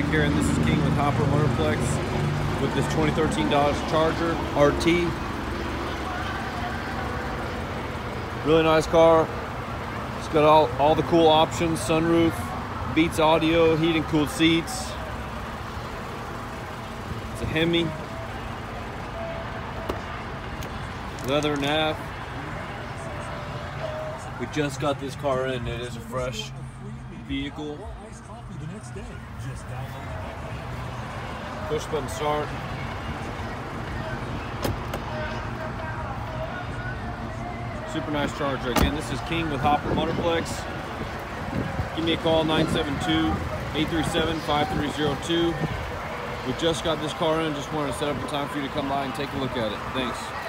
Patrick here, and this is King with Hopper Motorplex with this 2013 Dodge Charger RT. Really nice car. It's got all the cool options: sunroof, Beats audio, heated and cooled seats. It's a Hemi, leather nav. We just got this car in. It is a fresh vehicle. Push button start. Super nice Charger. Again, this is King with Hopper Motorplex. Give me a call, 972-837-5302. We just got this car in. Just wanted to set up a time for you to come by and take a look at it. Thanks.